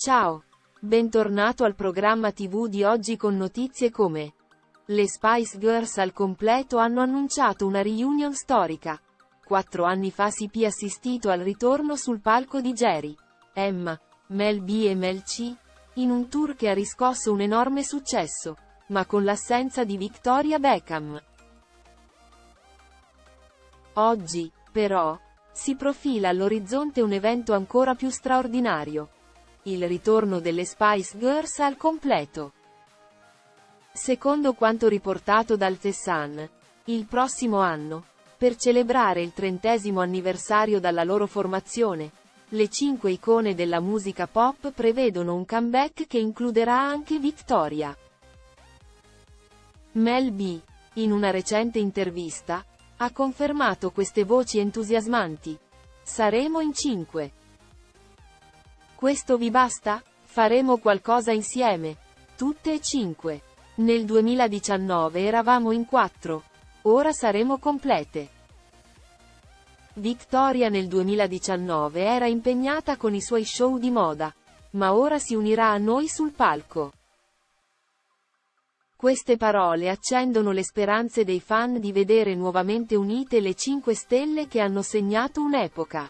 Ciao! Bentornato al programma TV di oggi con notizie come: le Spice Girls al completo hanno annunciato una reunion storica. 4 anni fa CP assistito al ritorno sul palco di Geri, Emma, Mel B e Mel C, in un tour che ha riscosso un enorme successo, ma con l'assenza di Victoria Beckham. Oggi, però, si profila all'orizzonte un evento ancora più straordinario: il ritorno delle Spice Girls al completo. Secondo quanto riportato dal The Sun, il prossimo anno, per celebrare il 30° anniversario dalla loro formazione, le 5 icone della musica pop prevedono un comeback che includerà anche Victoria. Mel B, in una recente intervista, ha confermato queste voci entusiasmanti. Saremo in 5. Questo vi basta? Faremo qualcosa insieme. Tutte e 5. Nel 2019 eravamo in 4. Ora saremo complete. Victoria nel 2019 era impegnata con i suoi show di moda, ma ora si unirà a noi sul palco. Queste parole accendono le speranze dei fan di vedere nuovamente unite le 5 stelle che hanno segnato un'epoca.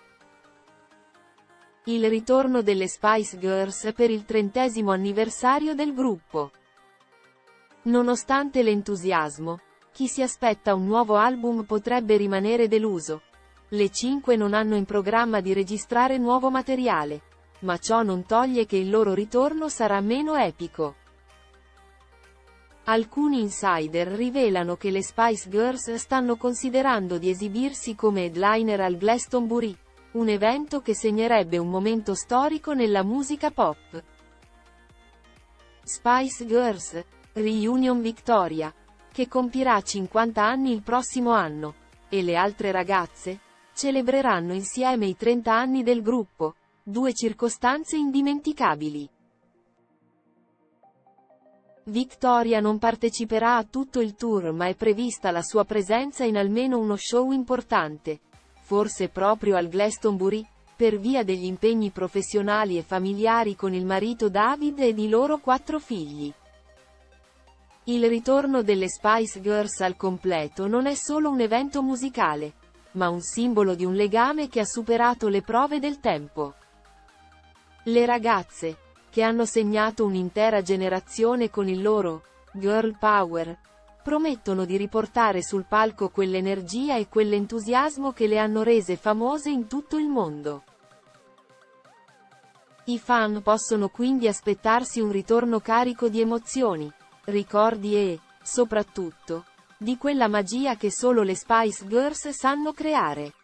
Il ritorno delle Spice Girls per il 30° anniversario del gruppo. Nonostante l'entusiasmo, chi si aspetta un nuovo album potrebbe rimanere deluso. Le 5 non hanno in programma di registrare nuovo materiale, ma ciò non toglie che il loro ritorno sarà meno epico. Alcuni insider rivelano che le Spice Girls stanno considerando di esibirsi come headliner al Glastonbury, un evento che segnerebbe un momento storico nella musica pop. Spice Girls, Reunion Victoria, che compirà 50 anni il prossimo anno, e le altre ragazze, celebreranno insieme i 30 anni del gruppo, 2 circostanze indimenticabili. Victoria non parteciperà a tutto il tour, ma è prevista la sua presenza in almeno uno show importante, forse proprio al Glastonbury, per via degli impegni professionali e familiari con il marito David ed i loro 4 figli. Il ritorno delle Spice Girls al completo non è solo un evento musicale, ma un simbolo di un legame che ha superato le prove del tempo. Le ragazze, che hanno segnato un'intera generazione con il loro girl power, promettono di riportare sul palco quell'energia e quell'entusiasmo che le hanno rese famose in tutto il mondo. I fan possono quindi aspettarsi un ritorno carico di emozioni, ricordi e, soprattutto, di quella magia che solo le Spice Girls sanno creare.